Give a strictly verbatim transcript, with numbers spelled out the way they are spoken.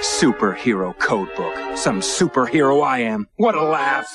Superhero codebook. Some superhero I am. What a laugh.